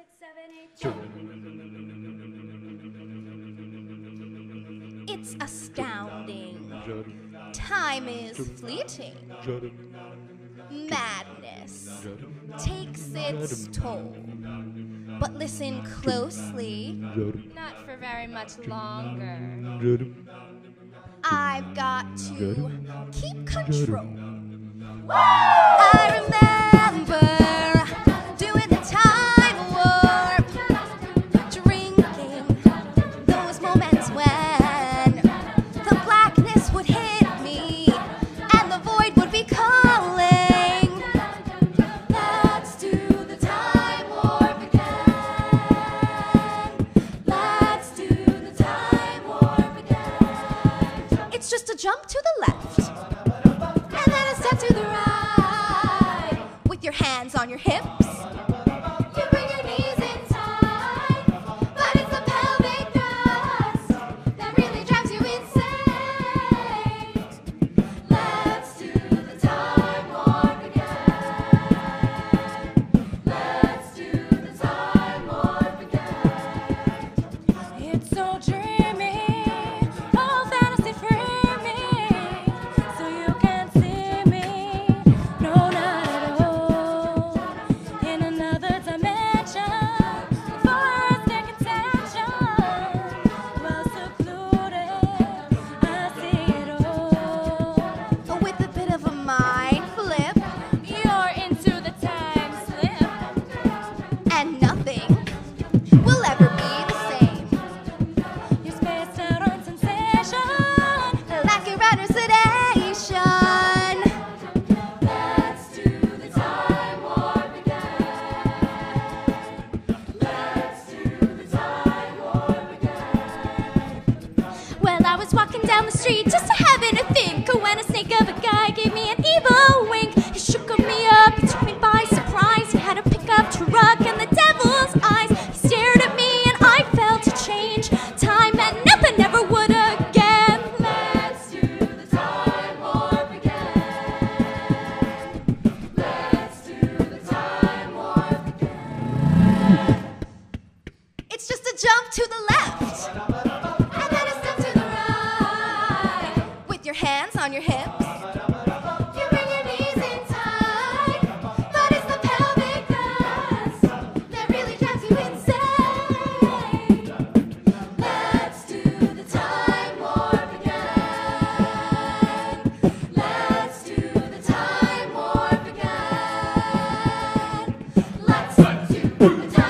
It's astounding. Time is fleeting. Madness takes its toll. But listen closely. Not for very much longer. I've got to keep control. I remember doing the time warp, drinking those moments when the blackness would hit me and the void would be calling. Let's do the time warp again. Let's do the time warp again. It's just a jump to the left and then a step to the right. With your hands on your hips, you bring your knees in tight, but it's the pelvic thrust that really drives you insane. Let's do the time warp again. Let's do the time warp again. It's so dreamy, all fantasy free so you can't see me. No, not at all. In another dimension, foresting attention. Well secluded, I see it all. With a bit of a mind flip, you're into the time slip, and nothing will ever be the same. You're spaced out on sensation, like a rider's sedation. Let's do the time warp again. Let's do the time warp again. Well, I was walking down the street just having a think when a snake of a guy gave me an evil wink. He shook me up, he took me by surprise. He had a pickup truck and the devil's eyes. He stared at me and I felt a change. Time and nothing never would again. Let's do the time warp again. Let's do the time warp again. It's just a jump to the left and then a step to the right. With your hands on your hips, you bring your knees in tight, but it's the pelvic thrust that really drives you insane. Let's do the time warp again. Let's do the time warp again. Let's do the time